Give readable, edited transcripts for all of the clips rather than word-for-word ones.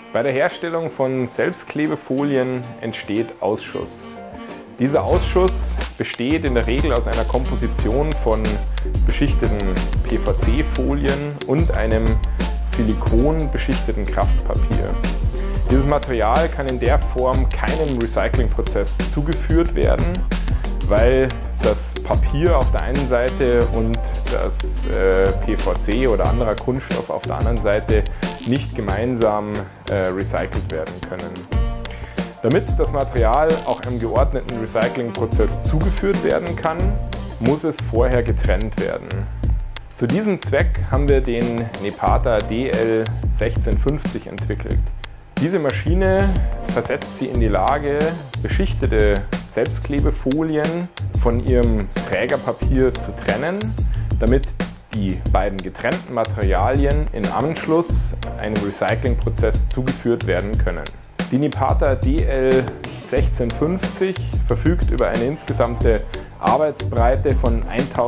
Bei der Herstellung von Selbstklebefolien entsteht Ausschuss. Dieser Ausschuss besteht in der Regel aus einer Komposition von beschichteten PVC-Folien und einem silikonbeschichteten Kraftpapier. Dieses Material kann in der Form keinem Recyclingprozess zugeführt werden, weil das Papier auf der einen Seite und das PVC oder anderer Kunststoff auf der anderen Seite nicht gemeinsam recycelt werden können. Damit das Material auch einem geordneten Recyclingprozess zugeführt werden kann, muss es vorher getrennt werden. Zu diesem Zweck haben wir den Nepata DL 1650 entwickelt. Diese Maschine versetzt Sie in die Lage, beschichtete Selbstklebefolien von ihrem Trägerpapier zu trennen, damit die beiden getrennten Materialien in Anschluss einem Recyclingprozess zugeführt werden können. Die Nepata DL 1650 verfügt über eine insgesamte Arbeitsbreite von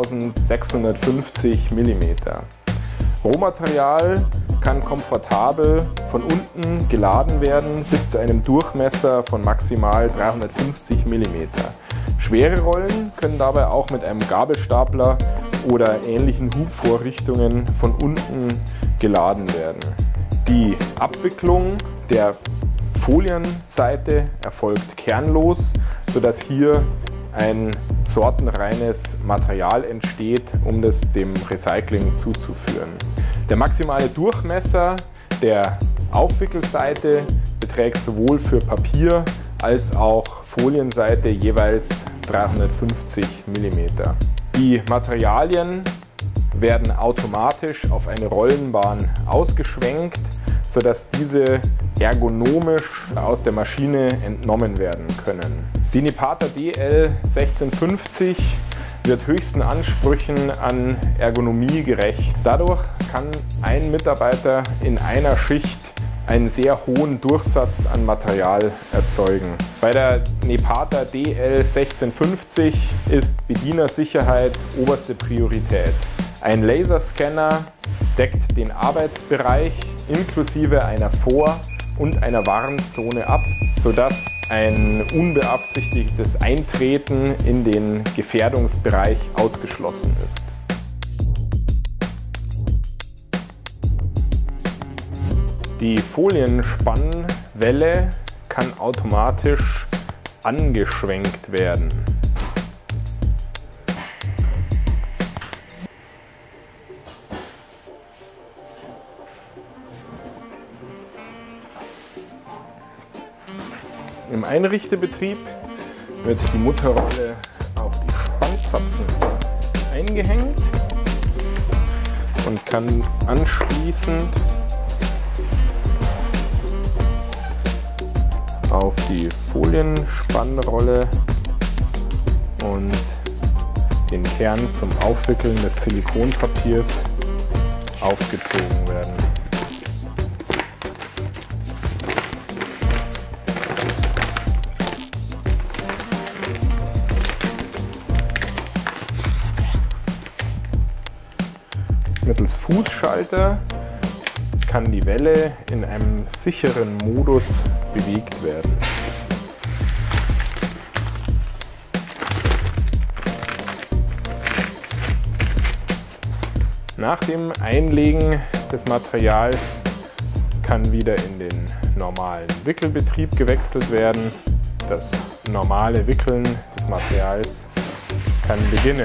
1650 mm. Rohmaterial kann komfortabel von unten geladen werden bis zu einem Durchmesser von maximal 350 mm. Schwere Rollen können dabei auch mit einem Gabelstapler oder ähnlichen Hubvorrichtungen von unten geladen werden. Die Abwicklung der Folienseite erfolgt kernlos, sodass hier ein sortenreines Material entsteht, um das dem Recycling zuzuführen. Der maximale Durchmesser der Aufwickelseite beträgt sowohl für Papier als auch Folienseite jeweils 350 mm. Die Materialien werden automatisch auf eine Rollenbahn ausgeschwenkt, sodass diese ergonomisch aus der Maschine entnommen werden können. Die Nepata DL 1650 wird höchsten Ansprüchen an Ergonomie gerecht. Dadurch kann ein Mitarbeiter in einer Schicht einen sehr hohen Durchsatz an Material erzeugen. Bei der Nepata DL 1650 ist Bedienersicherheit oberste Priorität. Ein Laserscanner deckt den Arbeitsbereich inklusive einer Vor- und einer Warnzone ab, sodass ein unbeabsichtigtes Eintreten in den Gefährdungsbereich ausgeschlossen ist. Die Folienspannwelle kann automatisch angeschwenkt werden. Im Einrichtebetrieb wird die Mutterrolle auf die Spannzapfen eingehängt und kann anschließend auf die Folienspannrolle und den Kern zum Aufwickeln des Silikonpapiers aufgezogen werden. Mittels Fußschalter kann die Welle in einem sicheren Modus bewegt werden. Nach dem Einlegen des Materials kann wieder in den normalen Wickelbetrieb gewechselt werden. Das normale Wickeln des Materials kann beginnen.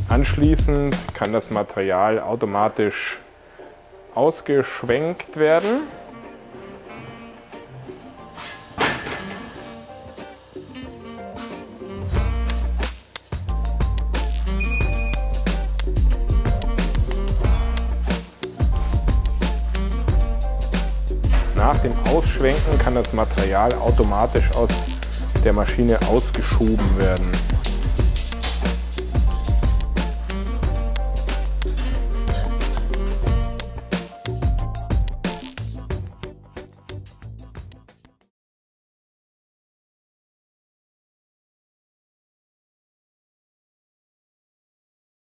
Anschließend kann das Material automatisch ausgeschwenkt werden. Nach dem Ausschwenken kann das Material automatisch aus der Maschine ausgeschoben werden.